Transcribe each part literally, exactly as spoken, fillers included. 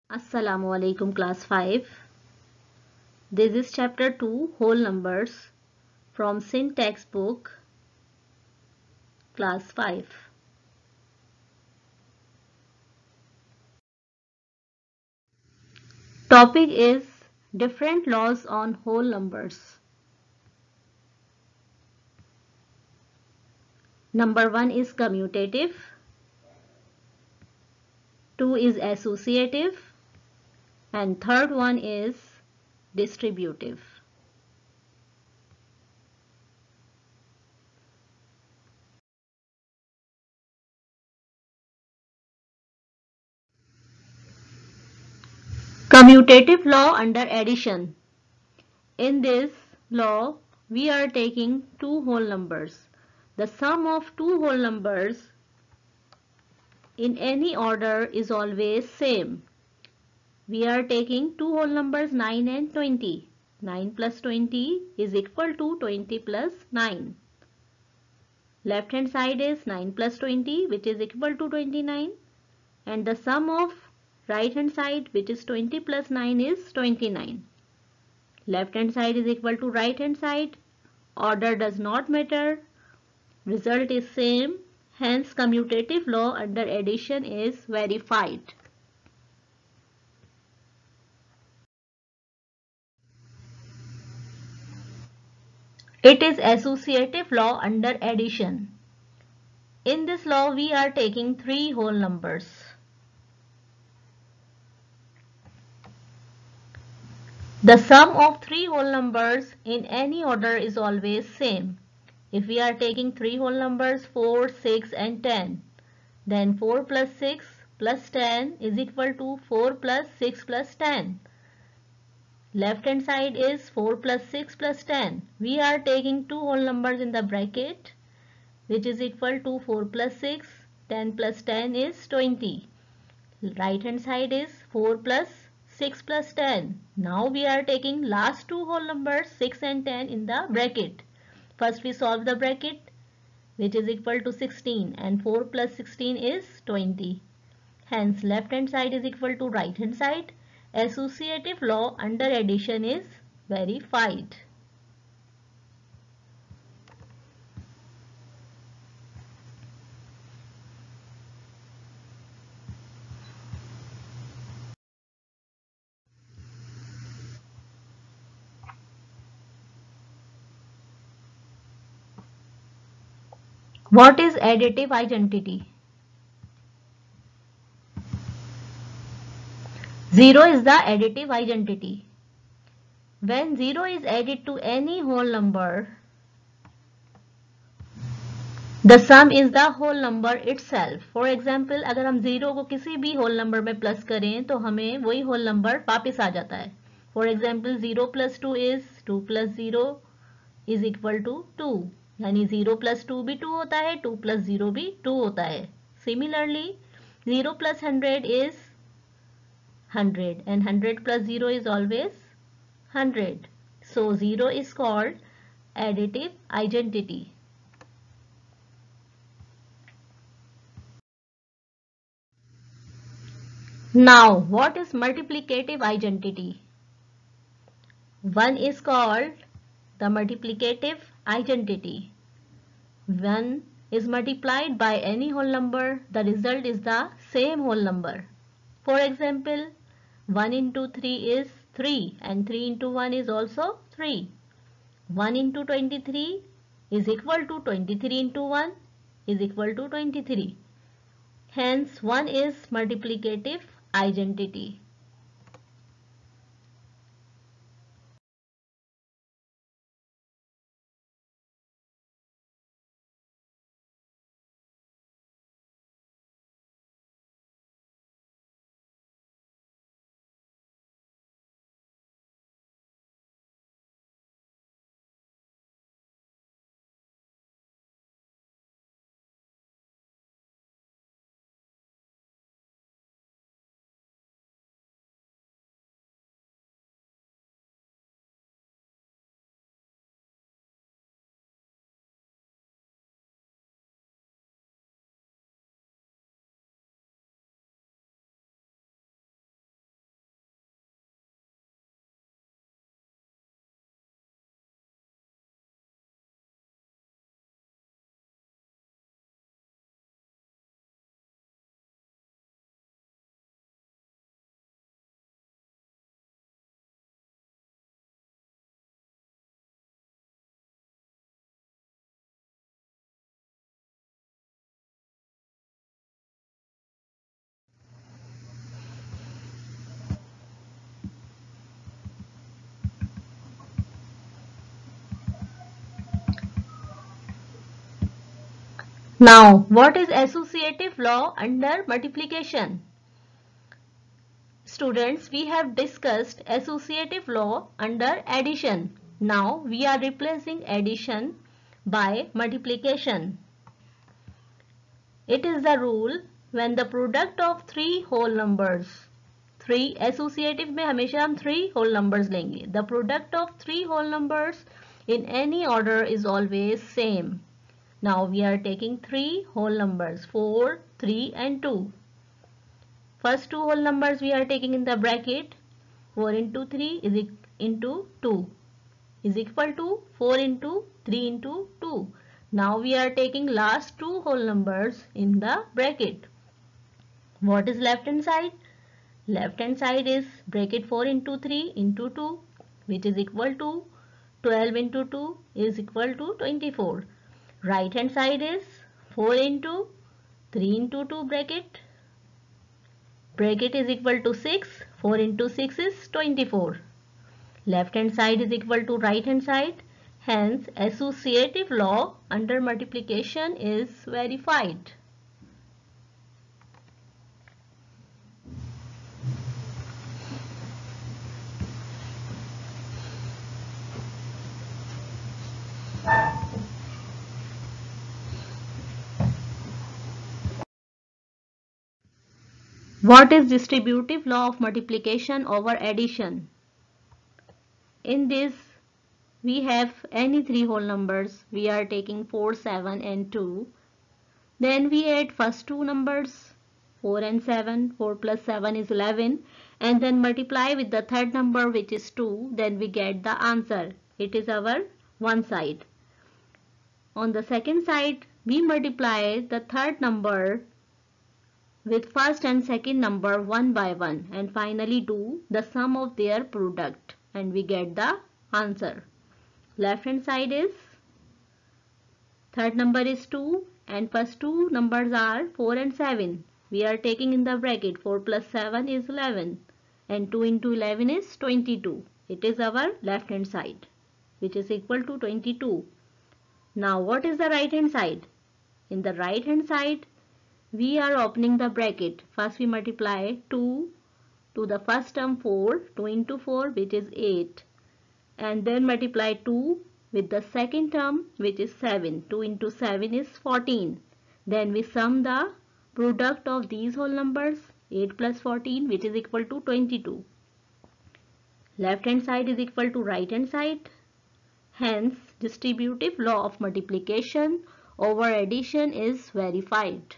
Assalamu alaikum class five. This is chapter two whole numbers from syntax book class five. Topic is different laws on whole numbers. Number one is commutative, two is associative, and third one is distributive. Commutative law under addition. In this law, we are taking two whole numbers. The sum of two whole numbers in any order is always same. We are taking two whole numbers nine and twenty. nine plus twenty is equal to twenty plus nine. Left hand side is nine plus twenty, which is equal to twenty-nine, and the sum of right hand side, which is twenty plus nine, is twenty-nine. Left hand side is equal to right hand side. Order does not matter. Result is same. Hence commutative law under addition is verified. It is associative law under addition. In this law, we are taking three whole numbers. The sum of three whole numbers in any order is always same. If we are taking three whole numbers four, six and ten, then four plus six plus ten is equal to four plus six plus ten. Left hand side is four plus six plus ten. We are taking two whole numbers in the bracket, which is equal to four plus six. ten plus ten is twenty. Right hand side is four plus six plus ten. Now we are taking last two whole numbers six and ten in the bracket. First we solve the bracket, which is equal to sixteen, and four plus sixteen is twenty. Hence left hand side is equal to right hand side. Associative law under addition is verified. What is additive identity? zero is the additive identity. When zero is added to any whole number, the sum is the whole number itself. For example, अगर हम zero को किसी भी whole number में plus करें तो हमें वही whole number वापस आ जाता है. For example, zero plus two is two plus zero is equal to two. यानी zero plus two भी two होता है, two plus zero भी two होता है. Similarly, zero plus one hundred is one hundred and one hundred plus zero is always one hundred. So zero is called additive identity. Now, what is multiplicative identity? one is called the multiplicative identity. one is multiplied by any whole number, the result is the same whole number. For example, one into three is three and three into one is also three. one into twenty-three is equal to twenty-three into one is equal to twenty-three. Hence, one is multiplicative identity. Now, what is associative law under multiplication? Students, we have discussed associative law under addition. Now, we are replacing addition by multiplication. It is the rule when the product of three whole numbers, three associative में हमेशा हम three whole numbers लेंगे. The product of three whole numbers in any order is always same. Now we are taking three whole numbers, four, three and two. First two whole numbers we are taking in the bracket. four into three is into two is equal to four into three into two. Now we are taking last two whole numbers in the bracket. What is left hand side? Left hand side is bracket four into three into two, which is equal to twelve into two is equal to twenty-four. Right hand side is four into three into two bracket. Bracket is equal to six. four into six is twenty-four. Left hand side is equal to right hand side. Hence, associative law under multiplication is verified. What is distributive law of multiplication over addition? In this, we have any three whole numbers. We are taking four, seven and two. Then we add first two numbers, four and seven. four plus seven is eleven. And then multiply with the third number, which is two. Then we get the answer. It is our one side. On the second side, we multiply the third number with first and second number one by one and finally do the sum of their product and we get the answer. Left hand side is third number is two and first two numbers are four and seven. We are taking in the bracket four plus seven is eleven and two into eleven is twenty-two. It is our left hand side, which is equal to twenty-two. Now what is the right hand side? In the right hand side, we are opening the bracket. First we multiply two to the first term four, two into four which is eight, and then multiply two with the second term which is seven. two into seven is fourteen. Then we sum the product of these whole numbers, eight plus fourteen, which is equal to twenty-two. Left hand side is equal to right hand side. Hence, distributive law of multiplication over addition is verified.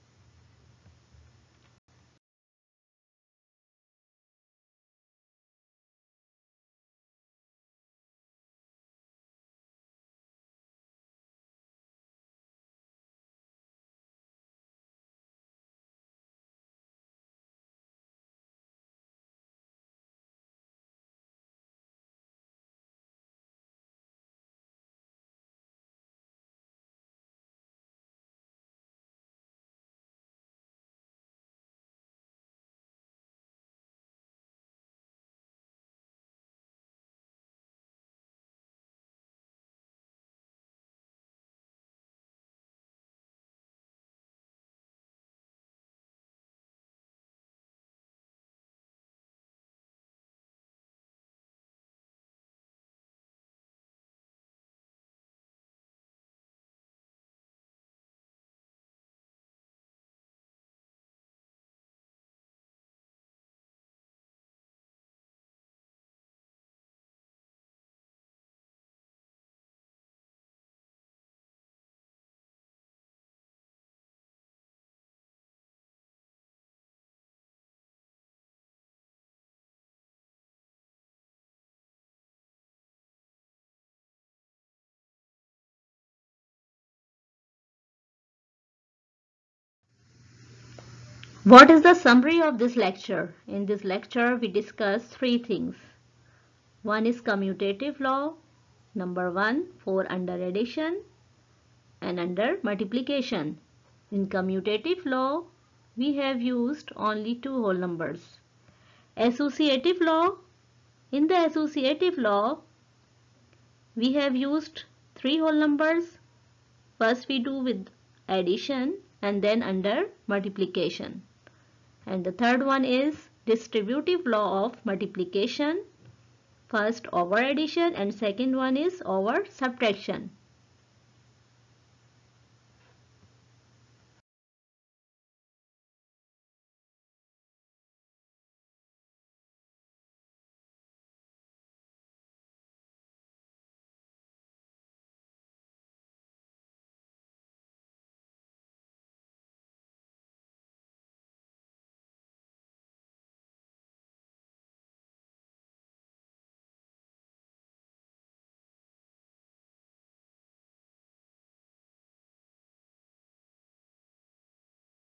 What is the summary of this lecture? In this lecture, we discuss three things. One is commutative law, number one for under addition and under multiplication. In commutative law, we have used only two whole numbers. Associative law, in the associative law, we have used three whole numbers. First we do with addition and then under multiplication. And the third one is distributive law of multiplication. First over addition and second one is over subtraction.